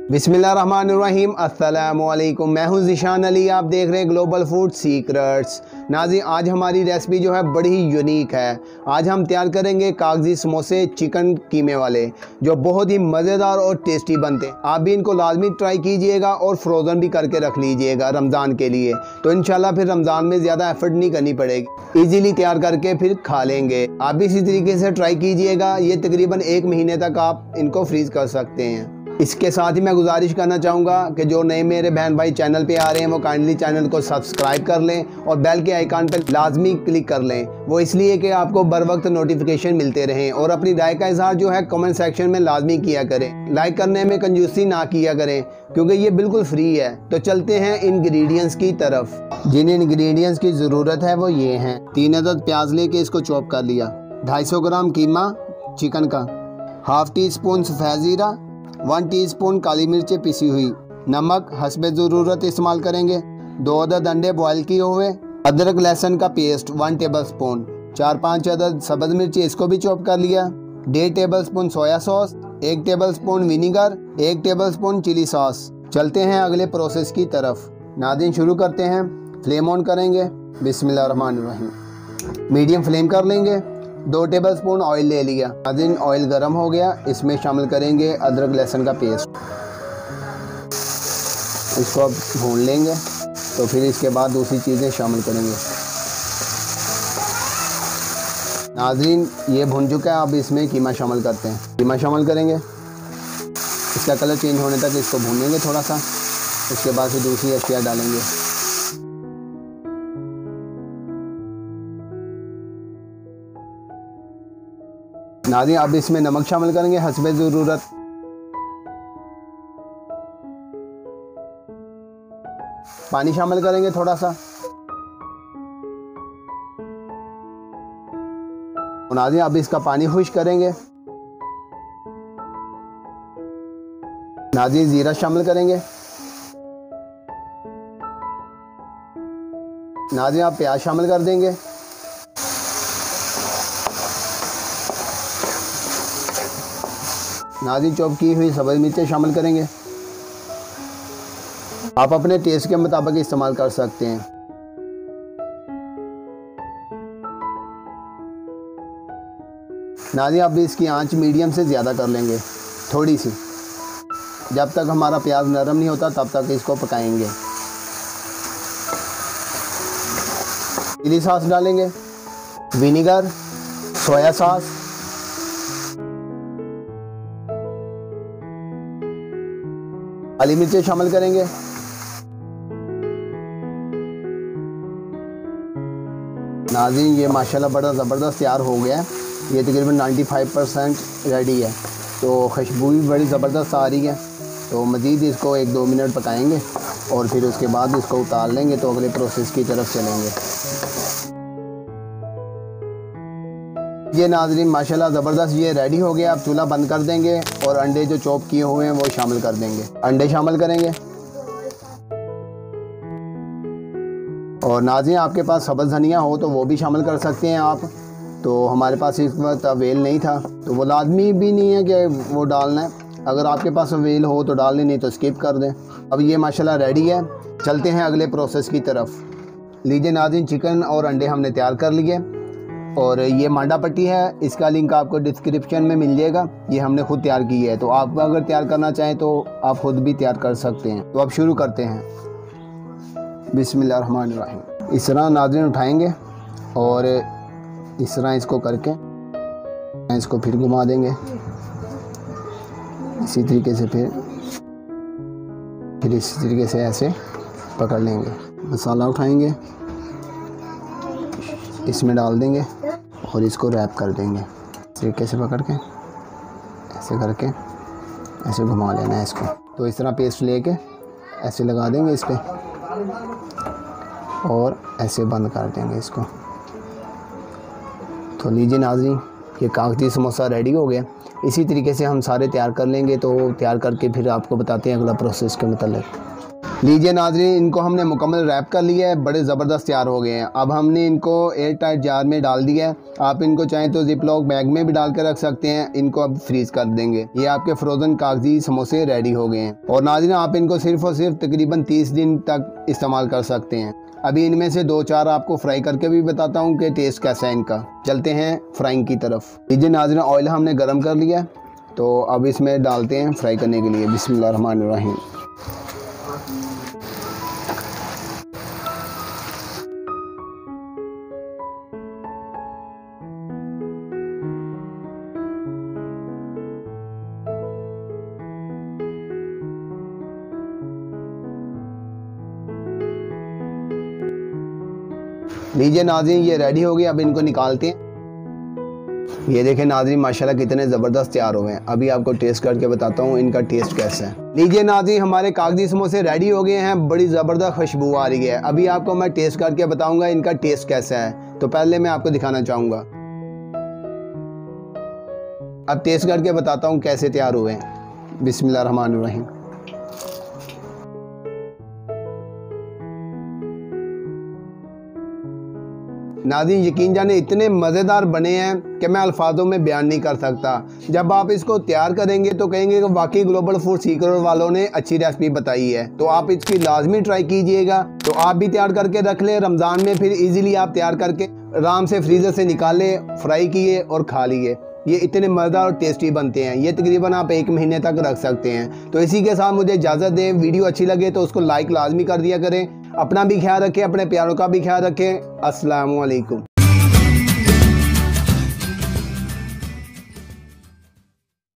बिस्मिल्लाहिर्रहमानिर्रहीम अस्सलामुअलैकुम। मैं हूं ज़िशान अली, आप देख रहे हैं ग्लोबल फूड सीक्रेट्स। नाज़रीन, आज हमारी रेसिपी जो है बड़ी ही यूनिक है। आज हम तैयार करेंगे कागजी समोसे चिकन कीमे वाले, जो बहुत ही मज़ेदार और टेस्टी बनते हैं। आप भी इनको लाजमी ट्राई कीजिएगा और फ्रोज़न भी करके रख लीजिएगा रमज़ान के लिए, तो इंशाल्लाह फिर रमज़ान में ज़्यादा एफर्ट नहीं करनी पड़ेगी, ईज़िली तैयार करके फिर खा लेंगे। आप भी इसी तरीके से ट्राई कीजिएगा। ये तकरीबन 1 महीने तक आप इनको फ्रीज़ कर सकते हैं। इसके साथ ही मैं गुजारिश करना चाहूँगा कि जो नए मेरे बहन भाई चैनल पे आ रहे हैं वो काइंडली चैनल को सब्सक्राइब कर लें और बेल के आइकन पर लाजमी क्लिक कर लें। वो इसलिए कि आपको बर वक्त नोटिफिकेशन मिलते रहें, और अपनी राय का इजहार जो है कमेंट सेक्शन में लाजमी किया करें। लाइक करने में कंजूसी ना किया करें, क्योंकि ये बिल्कुल फ्री है। तो चलते हैं इंग्रेडिएंट्स की तरफ। जिन इंग्रेडिएंट्स की ज़रूरत है वो ये हैं। 3 अदद प्याज लेके इसको चॉप कर लिया, 250 ग्राम कीमा चिकन का, हाफ टी स्पून सफ़ेद ज़ीरा, 1 टीस्पून काली मिर्चें पिसी हुई, नमक हस्बे ज़रूरत इस्तेमाल करेंगे, 2 अदद अंडे बॉयल किए हुए, अदरक लहसुन का पेस्ट 1 टेबलस्पून, 4-5 अदद सब्ज़ मिर्ची इसको भी चॉप कर लिया, 1.5 tablespoon soya sauce, 1 tablespoon vinegar, 1 tablespoon chilli sauce. चलते हैं अगले प्रोसेस की तरफ। नाज़रीन, शुरू करते हैं। फ्लेम ऑन करेंगे, बिस्मिल्लाहिर्रहमानिर्रहीम। मीडियम फ्लेम कर लेंगे। 2 टेबलस्पून ऑयल ले लिया। नाज़रीन, ऑयल गर्म हो गया, इसमें शामिल करेंगे अदरक लहसुन का पेस्ट। इसको अब भून लेंगे, तो फिर इसके बाद दूसरी चीज़ें शामिल करेंगे। नाज़रीन, ये भुन चुका है, अब इसमें कीमा शामिल करते हैं। कीमा शामिल करेंगे, इसका कलर चेंज होने तक इसको भूनेंगे थोड़ा सा। उसके बाद फिर दूसरी अशिया डालेंगे। नाज़रीन, अब इसमें नमक शामिल करेंगे हस्बे ज़रूरत। पानी शामिल करेंगे थोड़ा सा। नाज़रीन, अब इसका पानी खुश करेंगे। नाज़रीन, ज़ीरा शामिल करेंगे। नाज़रीन, आप प्याज शामिल कर देंगे। नाज़रीन, चॉप की हुई सब्ज़ मिर्चें शामिल करेंगे। आप अपने टेस्ट के मुताबिक इस्तेमाल कर सकते हैं। नाज़रीन, अब इसकी आंच मीडियम से ज़्यादा कर लेंगे, थोड़ी सी। जब तक हमारा प्याज नरम नहीं होता तब तक इसको पकाएंगे। चिली सॉस डालेंगे, विनीगर, सोया सॉस, काली मिर्चें शामिल करेंगे। नाज़रीन, ये माशाल्लाह बड़ा ज़बरदस्त तैयार हो गया है। ये तकरीबन 95% रेडी है, तो खुशबू भी बड़ी ज़बरदस्त आ रही है। तो मज़ीद इसको 1-2 मिनट पकाएंगे और फिर उसके बाद इसको उतार लेंगे, तो अगले प्रोसेस की तरफ चलेंगे। ये नाज़रीन माशाल्लाह ज़बरदस्त ये रेडी हो गया। अब चूल्हा बंद कर देंगे और अंडे जो चॉप किए हुए हैं वो शामिल कर देंगे। अंडे शामिल करेंगे। और नाज़रीन, आपके पास सब्ज़ धनिया हो तो वो भी शामिल कर सकते हैं आप। तो हमारे पास इस वक्त अवेल नहीं था, तो वो लाजमी भी नहीं है कि वो डालना है। अगर आपके पास अवेल हो तो डाल लें, नहीं तो स्किप कर दें। अब ये माशाल्लाह रेडी है। चलते हैं अगले प्रोसेस की तरफ। लीजिए नाज़रीन, चिकन और अंडे हमने तैयार कर लिए, और ये मांडा पट्टी है, इसका लिंक आपको डिस्क्रिप्शन में मिल जाएगा। ये हमने खुद तैयार की है, तो आप अगर तैयार करना चाहें तो आप खुद भी तैयार कर सकते हैं। तो अब शुरू करते हैं। बिस्मिल्लाहिर्रहमानिर्रहीम। इस तरह नाज़रीन उठाएंगे और इस तरह इसको करके इसको फिर घुमा देंगे। इसी तरीके से फिर इसी तरीके से ऐसे पकड़ लेंगे। मसाला उठाएंगे, इसमें डाल देंगे और इसको रैप कर देंगे। इस तरीके से पकड़ के ऐसे करके ऐसे घुमा लेना है इसको। तो इस तरह पेस्ट लेके ऐसे लगा देंगे इस पर और ऐसे बंद कर देंगे इसको। तो लीजिए नाज़रीन, ये कागजी समोसा रेडी हो गया। इसी तरीके से हम सारे तैयार कर लेंगे। तो तैयार करके फिर आपको बताते हैं अगला प्रोसेस के मतलब। लीजिए नाज़रीन, इनको हमने मुकम्मल रैप कर लिया है, बड़े ज़बरदस्त तैयार हो गए हैं। अब हमने इनको एयर टाइट जार में डाल दिया है। आप इनको चाहें तो जिपलॉक बैग में भी डाल कर रख सकते हैं। इनको अब फ्रीज़ कर देंगे। ये आपके फ्रोज़न कागजी समोसे रेडी हो गए हैं। और नाज़रीन, आप इनको सिर्फ़ और सिर्फ तकरीबन 30 दिन तक इस्तेमाल कर सकते हैं। अभी इनमें से 2-4 आपको फ्राई करके भी बताता हूँ कि टेस्ट कैसा है इनका। चलते हैं फ्राइंग की तरफ। लीजिए नाज़रीन, ऑयल हमने गर्म कर लिया, तो अब इसमें डालते हैं फ्राई करने के लिए। बिस्मिल्लाहिर्रहमानिर्रहीम। लीजिए नाज़रीन, ये रेडी हो गए। अब इनको निकालते हैं। ये देखें नाज़रीन, माशाल्लाह कितने ज़बरदस्त तैयार हुए हैं। अभी आपको टेस्ट करके बताता हूँ इनका टेस्ट कैसा है। लीजिए नाज़रीन, हमारे कागजी समोसे रेडी हो गए हैं। बड़ी ज़बरदस्त खुशबू आ रही है। अभी आपको मैं टेस्ट करके बताऊँगा इनका टेस्ट कैसा है। तो पहले मैं आपको दिखाना चाहूँगा। अब टेस्ट करके बताता हूँ कैसे तैयार हुए हैं। बिस्मिल्लाहिर्रहमानिर्रहीम। नाज़रीन, यकीन जाने इतने मज़ेदार बने हैं कि मैं अल्फाजों में बयान नहीं कर सकता। जब आप इसको तैयार करेंगे तो कहेंगे कि वाकई ग्लोबल फूड सीक्रेट वालों ने अच्छी रेसिपी बताई है। तो आप इसकी लाजमी ट्राई कीजिएगा। तो आप भी तैयार करके रख लें। रमज़ान में फिर इजीली आप तैयार करके आराम से फ्रीज़र से निकाले, फ्राई किए और खा लिए। ये इतने मज़ेदार और टेस्टी बनते हैं। ये तकरीबन आप 1 महीने तक रख सकते हैं। तो इसी के साथ मुझे इजाज़त दें। वीडियो अच्छी लगे तो उसको लाइक लाजमी कर दिया करें। अपना भी ख्याल रखें, अपने प्यारों का भी ख्याल रखें। अस्सलामु अलैकुम।